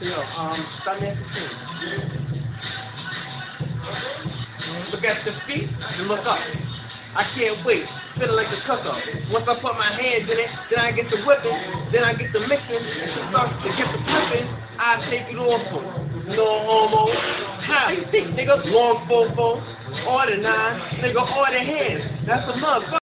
Yo, stop me at the scene. Look at the feet and look up. I can't wait, feeling like the cooker. Once I put my hands in it, then I get the whipping, then I get the mixing, and she starts to get the flipping. I take it off for no homo. How you think, nigga? Long fofo, order 9, nigga, order hands. That's a motherfucker.